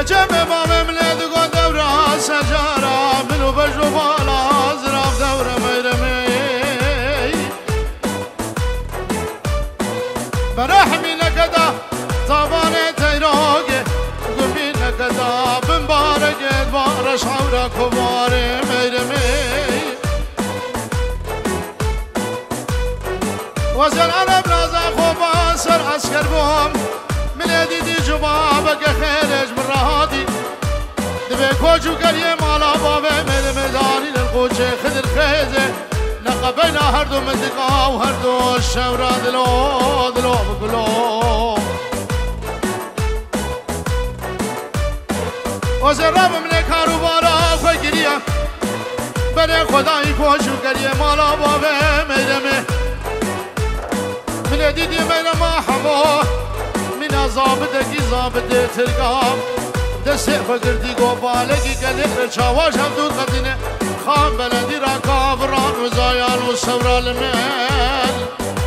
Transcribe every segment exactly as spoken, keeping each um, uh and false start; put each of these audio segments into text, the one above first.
وجب باب ملد قد دورة سجارة منو بجو بالا زراف دورة ميرمي برحمي نكدا طاباني تيروغي قمي نكدا بمبارك بارش حورا كباري ميرمي وزن انا برازا خوبا سر عسكر بهم ملدي دي جبابك خيرج من رهادي دبي كوجو قريه مالا بابي من ميداني للقوشي خذ الخيزه لقبينا هردو مدقا وهردو الشورى دلو دلو بقلو وزرب من كاروبارا خوي قريه بني خداي كوجو قريه مالا بابي ميدمي ملدي دي ميرما حمو من زابدكي زابد تلقام دسته فقردي قوبالكي قلق شاواش هبدو قدنه خان بلدي راكا فران وزايان وصورا المال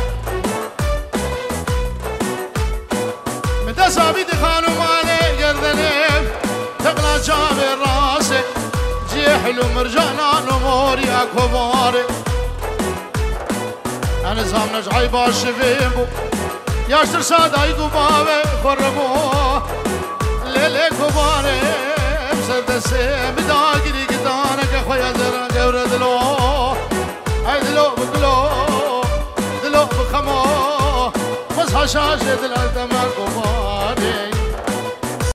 مدى سابي دخانو مالي قردنه تقلا جابي راسي جي حلو مرجانا نموري اكو باري انا زامنج عيبا شفيمو ياشتر ساداي قبابي خرمو ليلي كباري مسدسي مداقري قدانك خويا زران قورة دلو هاي دلو بقلو دلو بخمو بس حشاشة دل الدمك